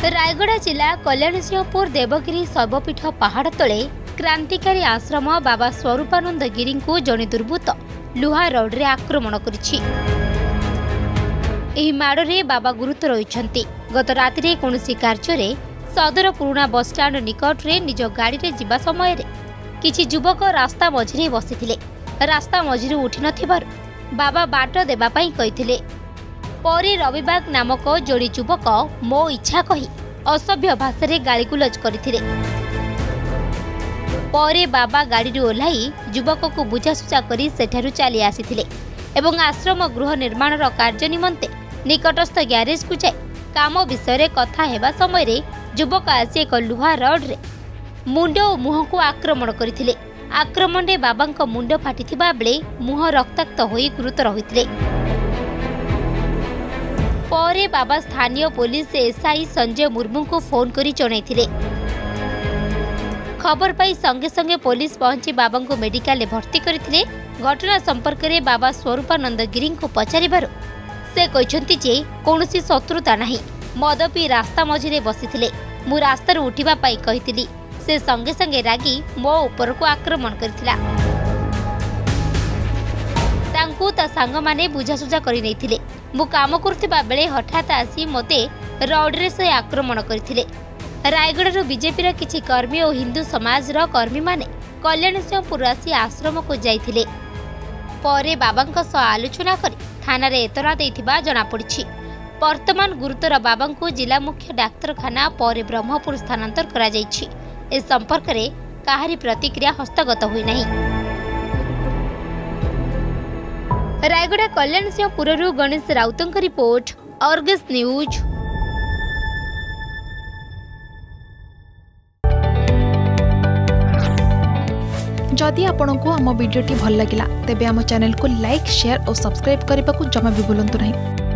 रायगढ़ जिला कल्याणसिंहपुर देवगिरी शैवपीठ पहाड़ तले क्रांतिकारी आश्रम बाबा स्वरूपानंद गिरी को जड़े दुर्बृत्त लुहा रड्रे आक्रमण करिछि। माड़े बाबा गुरुतर होइछन्ति। गत राति कौनसी कार्य सदर पुराणा बस स्टाण्ड निकट में निज गाड़ी में जीवा समय किछि युवक रास्ता मझिरे बसिथिले। रास्ता मझिरे उठी नथिबारु बाबा बाट देबा पई कहिथिले। परे रविबाग नामक जोड़ी युवक मो इच्छा कही असभ्य भाषा गालीगुलज करथिले। परे बाबा गाड़ी ओह्लाई युवक को बुझासुझा करी सेठारु चली आसीथिले एवं आश्रम गृह निर्माण कार्य निमंते निकटस्थ ग्यारेज को जाई काम विषय कथा हेबा समय युवक आसी एक लुहा रड्रे मुंड और मुह को आक्रमण करथिले। आक्रमण रे बाबा मुंड फाटिथिबा बेले मुह रक्ताक्त होई गुरुतर होइथिले। परे बाबा स्थानीय पुलिस एसआई संजय मुर्मू को फोन करी जणाइथिले। खबर पाई संगे संगे पुलिस पहुंची बाबा को मेडिकल भर्ती करथिले। घटना संपर्क में बाबा स्वरूपानंद गिरी को पचारिबारु से कहते जे कौनसी शत्रुता नहीं, मद पी रास्ता मझिरे बसिथिले। मु रास्तार उठिबा पाई कहिथिली। से संगे संगे रागी मो ऊपर को आक्रमण करथिला। तांकू ता सांग माने बुझासुझा करि नैथिले। मु काम करथिबा बेले हठात आसी मते रड्रे से आक्रमण करथिले। रायगढ़ बीजेपी किछि कर्मी और हिंदू समाज कर्मी माने कल्याणसिंहपुर आसी आश्रम को जाइथिले। परे बाबा सह आलोचना करी थाना रे एतला देथिबा जणा पड़िछि। वर्तमान गुरुतर बाबा को जिला मुख्य डाक्तरखाना परे ब्रह्मपुर स्थानांतर करा जाइछि। ए संपर्क रे काहारी प्रतिक्रिया हस्तगत होई नाही। रायगढ़ कल्याणसिंहपुर गणेश राउतंक रिपोर्ट, अर्गस न्यूज। जदि आपंक आम भिडी भल लगा तेब आम चैनल को लाइक, शेयर और सब्सक्राइब करने को जमा भी भूलु नहीं।